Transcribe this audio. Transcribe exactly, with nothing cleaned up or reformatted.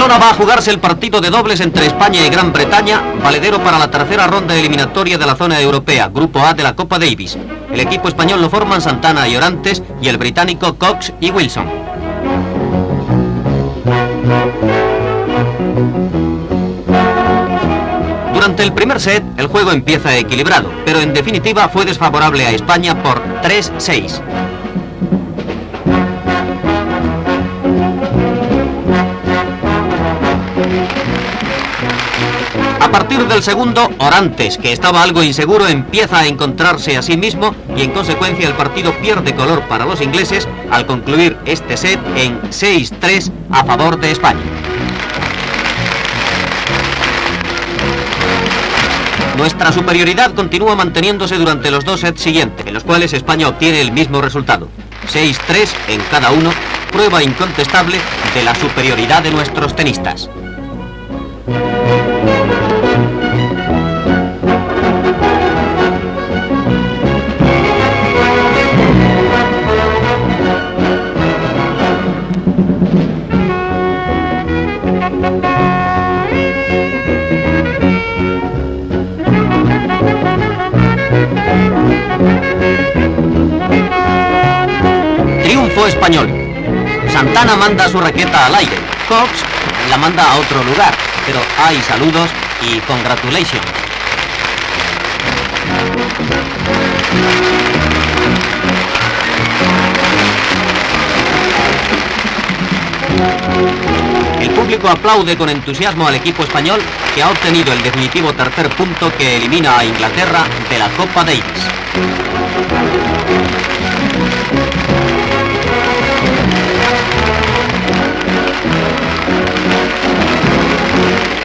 Barcelona va a jugarse el partido de dobles entre España y Gran Bretaña, valedero para la tercera ronda eliminatoria de la zona europea, Grupo A de la Copa Davis. El equipo español lo forman Santana y Orantes y el británico Cox y Wilson. Durante el primer set, el juego empieza equilibrado, pero en definitiva fue desfavorable a España por tres seis. A partir del segundo, Orantes, que estaba algo inseguro, empieza a encontrarse a sí mismo y en consecuencia el partido pierde color para los ingleses al concluir este set en seis tres a favor de España. Nuestra superioridad continúa manteniéndose durante los dos sets siguientes, en los cuales España obtiene el mismo resultado. seis tres en cada uno, prueba incontestable de la superioridad de nuestros tenistas. Triunfo español. Santana manda su raqueta al aire. Cox la manda a otro lugar, pero hay saludos y congratulations. El público aplaude con entusiasmo al equipo español, que ha obtenido el definitivo tercer punto que elimina a Inglaterra de la Copa Davis.